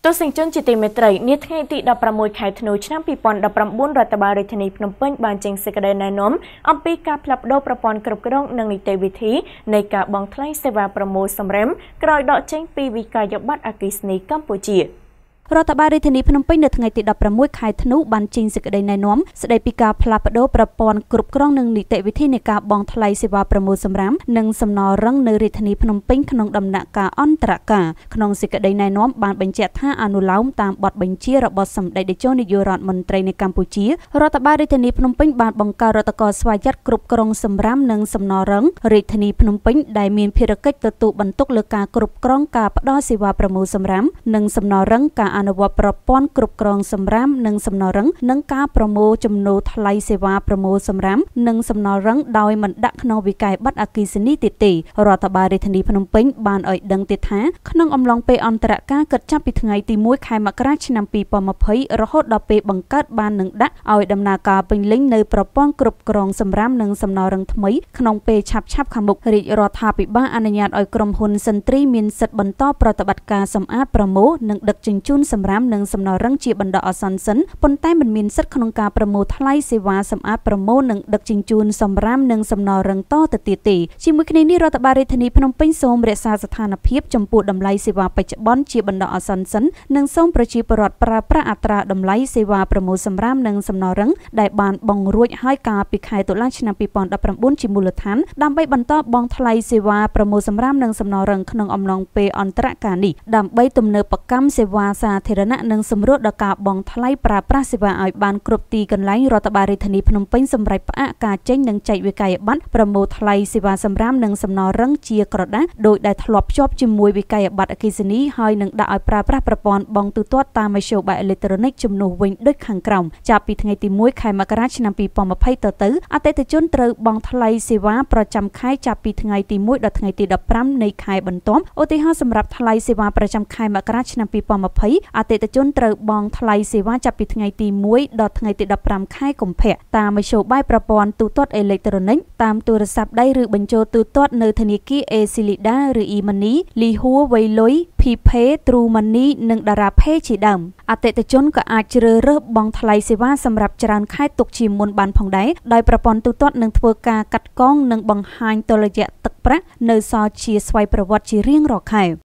ទស្សនិកជនជាទីមេត្រីនាថ្ងៃទី16ខែធ្នូឆ្នាំ2019រដ្ឋបាលរាជធានីភ្នំពេញបានចេញសេចក្តីណែនាំអំពីការផ្លាស់ប្តូរប្រព័ន្ធគ្រប់គ្រងនិងនីតិវិធីនៃការបង់ថ្លៃសេវាប្រមូលសម្រាមក្រោយដកចេញពីវិក័យប័ត្រអគ្គិសនីកម្ពុជារដ្ឋបាលរាជធានីភ្នំពេញនៅថ្ងៃទី16ខែធ្នូបានចេញសេចក្តីណែនាំស្តីពីការផ្លាស់ប្តូរប្រព័ន្ធគ្រប់គ្រងនិងនីតិវិធីនៃការបង់ថ្លៃសេវាប្រមូលសម្រាមនិងសំណល់រឹងនៅរាជធានីភ្នំពេញក្នុងដំណាក់កាលអន្តរកាលក្នុងសេចក្តីណែនាំបានបញ្ជាក់ថាអនុលោមតាមបទបញ្ជារបស់សម្ដេចតេជោនាយករដ្ឋមន្ត្រីនៃកម្ពុជារដ្ឋបាលរាជធានីភ្នំពេញបានបង្កើតរដ្ឋកោស្វ័យយ័តគ្រប់គ្រងសម្រាមនិងសំណល់រឹងរាជធានីភ្នំពេញដែលមានភារកិច្ចទទួលបន្ទុកលើការគ្រប់គ្រងការផ្តល់សេវាប្រមូលសម្រាមនិងសំណល់រឹងការអនុវត្តប្រព័ន្ធគ្រប់គ្រងសម្រាមនិងសំណល់រឹងនិងការប្រមូលចំណូលថ្លៃសេវាប្រមូលសម្រាមនិងសំណល់រឹងដោយមិនដាក់ក្នុងវិក័យប័ត្រអគ្គិសនីទៀតទេរដ្ឋបាលរាជធានីភ្នំពេញបានឲ្យដឹងទៀតថាក្នុងអំឡុងពេលអន្តរកាលគិតចាប់ពីថ្ងៃទី1ខែមករាឆ្នាំ2020រហូតដល់ពេលបង្កើតបាននឹងដាក់ឲ្យដំណើរការពេញលេញនៅប្រព័ន្ធគ្រប់គ្រងសម្រាមនិងសំណល់រឹងថ្មីក្នុងពេលឆាប់ខាងមុខរាជរដ្ឋាភិបាលអនុញ្ញាតឲ្យក្រុមហ៊ុនសិនទ្រីមានសិទ្ធិបន្តប្រតិបត្តិការសម្អាតប្រមូលនិងដឹកជញ្ជូនសម្រាមនិងសំណល់រឹងជាបណ្ដោះអាសន្នសិនប៉ុន្តែមិនមានសិទ្ធិក្នុងការប្រមូលថ្លៃសេវាសម្អាតប្រមូលនិងដឹកជញ្ជូនសម្រាមនិងសំណល់រឹងតទៅទៀតទេជាមួយគ្នានេះរដ្ឋបាលរាជធានីភ្នំពេញសូមរក្សាស្ថានភាពចំពោះតម្លៃសេវាបច្ចុប្បន្នជាបណ្ដោះអាសន្នសិននិងសូមប្រជាពលរដ្ឋប្រើប្រាស់អត្រាតម្លៃសេវាប្រមូលសម្រាមនិងសំណល់រឹងដែលបានបង់រួចហើយកាលពីខែតុលាឆ្នាំ2019ជាមូលដ្ឋានដើម្បីបន្តបង់ថ្លៃសេវាប្រមូលសម្រាមនិងសំណល់រឹងក្នុងអំឡុងពេលអន្តរកាលនេះដើម្បីទំនើបកម្មសេវាសាធារណៈនិងសម្រួលដល់ការបង់ថ្លៃប្រើប្រាស់សេវាឲ្យបានគ្រប់ទីកន្លែងរដ្ឋបាលរាជធានីភ្នំពេញសម្រាប់ផ្អាកការចេញនិងចែកវិក័យប័ត្រប្រមូលថ្លៃសេវាសម្រាមនិងសំណល់រឹងជាក្រដាសដោយដែលធ្លាប់ភ្ជាប់ជាមួយវិក័យប័ត្រអគ្គិសនីហើយនឹងដាក់ឲ្យប្រើប្រាស់ប្រព័ន្ធបង់ទូទាត់តាមមធ្យោបាយអេឡិចត្រូនិកជំនួសវិញដូចខាងក្រោមចាប់ពីថ្ងៃទី1ខែមករាឆ្នាំ2020ទៅអតិថិជនត្រូវបង់ថ្លៃសេវាប្រចាំខែចាប់ពីថ្ងៃទី1ដល់ថ្ងៃទី15នៃខែបន្ទាប់ឧទាហរណ៍សម្រាប់ថ្លៃសេវាប្រចាំខែមករាឆ្នាំ2020អតិថិជនត្រូវបង់ថ្លៃសេវាចាប់ពីថ្ងៃទី1ដល់ថ្ងៃទី15ខែកុម្ភៈតាមមធ្យោបាយប្រព័ន្ធទូទាត់អេឡិចត្រូនិកតាមទូរស័ព្ទដៃឬបញ្ចូលទូទាត់នៅធនាគារ Aclida ឬ E-Money, Lihua, Wayloi, P-Pay, True Money និង Darapay ជាដើមអតិថិជនក៏អាចជ្រើសរើសបង់ថ្លៃសេវាសម្រាប់ច្រើនខែទុកជាមុនបានផងដែរដោយប្រព័ន្ធទូទាត់នឹងធ្វើការកាត់កងនិងបង្ហាញតុល្យទឹកប្រាក់នៅសល់ជាស្វ័យប្រវត្តិជារៀងរាល់ខែ